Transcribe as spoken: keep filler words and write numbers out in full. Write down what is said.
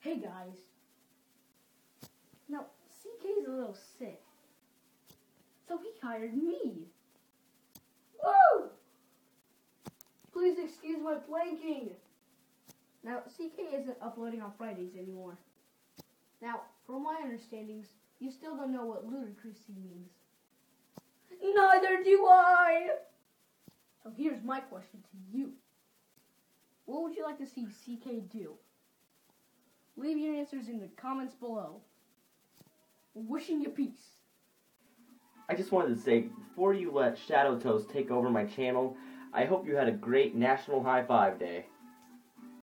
Hey guys. Now, C K's a little sick. So he hired me. Woo! Please excuse my blanking. Now, C K isn't uploading on Fridays anymore. Now, from my understandings, you still don't know what ludicrousy means. Neither do I! So here's my question to you. What would you like to see C K do? Leave your answers in the comments below. Wishing you peace. I just wanted to say, before you let ShadowToast take over my channel, I hope you had a great National High Five Day.